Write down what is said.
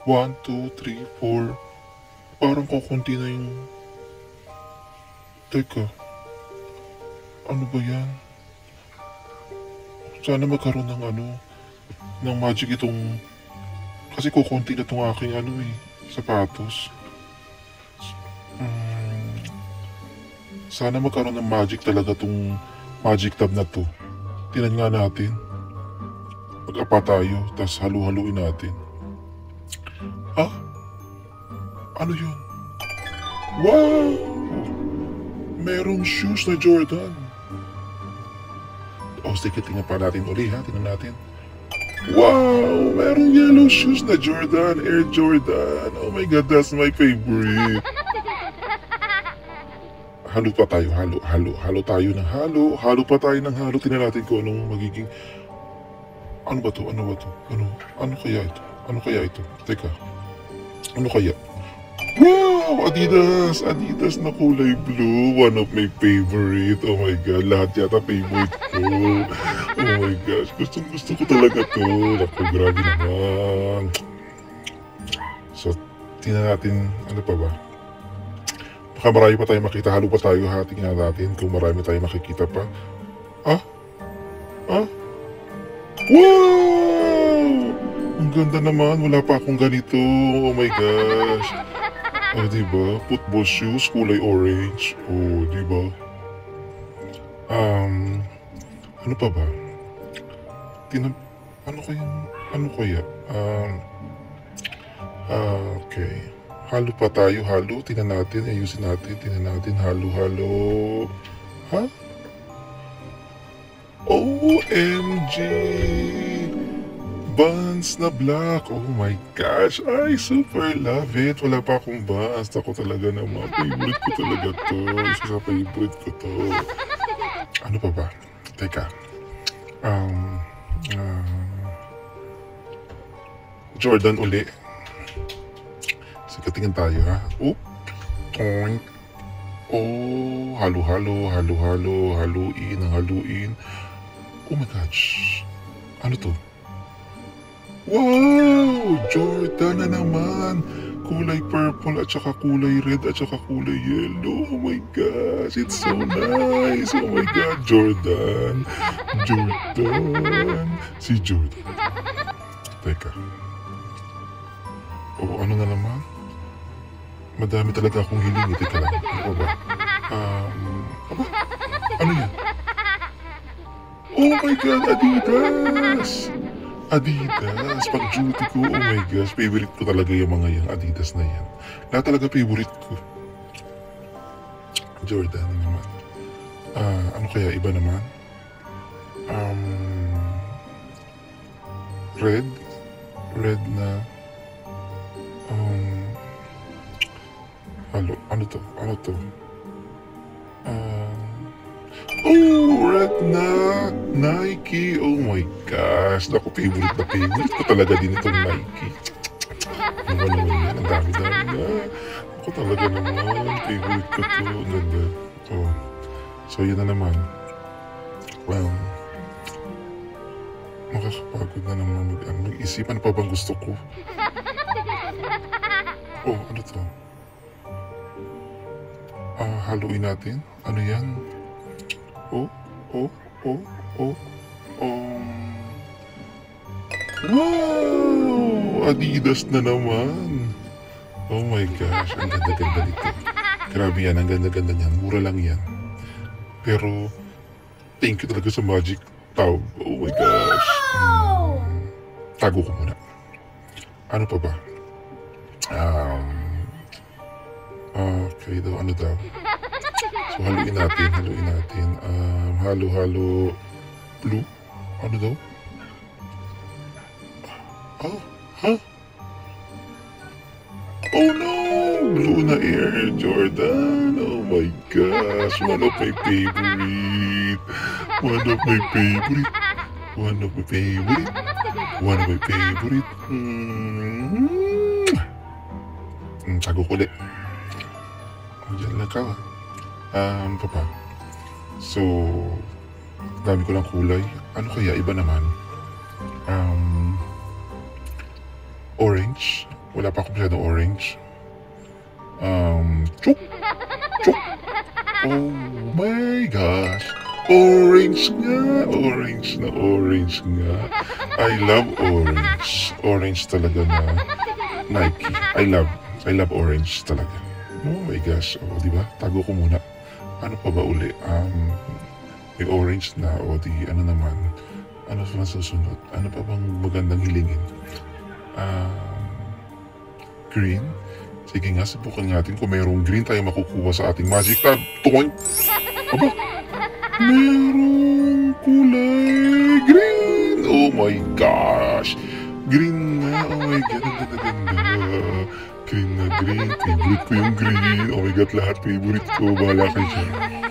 1, 2, 3, 4. Parang kukunti na yung... Teka, ano ba yan? Sana magkaroon ng ng magic itong... Kasi kukunti na itong aking sapatos. Hmm, sana magkaroon ng magic talaga itong magic tab na to. Tingnan nga natin. Mag-apa tayo, tas halu-haluin natin. Ah? Ano yun? Wow! Merong shoes na Jordan. Sige, tingnan pa natin uli ha. Tingnan natin. Wow! Merong yellow shoes na Jordan. Air Jordan. Oh my God, that's my favorite. Halo pa tayo. Halo tayo ng halo. Halo pa tayo ng halo. Tingnan natin kung anong magiging... Ano ba to? Ano kaya ito? Ano kaya ito? Teka. Ano kaya? Wow! Adidas! Adidas na kulay blue. One of my favorite. Oh my God. Lahat yata favorite ko. Oh my gosh. Gusto ko talaga to. Naku, grabe naman. So, tingnan natin. Ano pa ba? Baka marami pa tayo makita. Halo pa tayo ha. Tingnan natin kung marami tayo makikita pa. Ah? Wow! Ang ganda naman. Wala pa akong ganito. Oh my gosh. Diba? Football shoes, kulay orange. Diba? Ano pa ba? Ano kaya? Okay. Halo pa tayo, halo. Tingnan natin, ayusin natin. Tingnan natin, halo. Ha? OMG! Buns na black. Oh my gosh. I super love it. Wala pa akong buns. Ako talaga naman. Favorite ko talaga to. Isa sa favorite ko to. Ano pa ba? Teka. Jordan uli. Sige, tingin tayo ha. Oink. Haluin. Oh my gosh. Ano to? Wow! Jordan na naman! Kulay purple at saka kulay red at saka kulay yellow. Oh my gosh, it's so nice! Oh my God, Jordan! Si Jordan. Teka. Ano na naman? Madami talaga akong hiling. Teka lang. Ano ba? Ano yan? Oh my God, Adidas! Pag duty ko, oh my gosh, favorite ko talaga yung mga yan, Adidas na yan. Lahat talaga favorite ko. Jordan naman. Ano kaya iba naman? Red na, ano to? Red na Nike. Oh my gosh. Naku, favorite ko talaga din itong Nike. Ano naman yan? Ang dami na. Ako talaga naman. Favorite ko to. Ang ganda. So yun na naman. Makakapagod na naman mag-isip. Ano pa bang gusto ko? Ano to? Haluin natin. Ano yan? Wow! Adidas na naman. Oh my gosh, ang ganda-ganda nito. Grabe yan, ang ganda-ganda niyan. Mura lang yan. Pero, thank you talaga sa Magic Tab. Oh my gosh. Tago ko muna. Ano pa ba? Okay daw, ano daw? So, haluin natin. Halo blue. Ano daw? Oh no! Blue na Air Jordan. Oh my gosh. One of my favorite. Tago ko ulit. Diyan lang ka. Papa. So, dami ko lang kulay. Ano kaya? Iba naman. Orange. Wala pa akong masyadong orange. Chuk! Chuk! Oh my gosh! Orange nga! Orange na orange nga. I love orange. Orange talaga na Nike. I love orange talaga. Oh my gosh. O, di ba? Tago ko muna. Ano pa ba uli? May orange na. O, di, ano naman? Ano pa susunod? Ano pa bang magandang hilingin? Green? Sige nga, subukan natin kung mayroong green tayo makukuha sa ating magic tab. Toink! Aba! Mayroong kulay green! Oh my gosh! Green na! Oh my God! Ang ganda-ganda! Green na green! Favorite ko yung green! Oh my God! Lahat favorite ko! Bahala kayo dyan!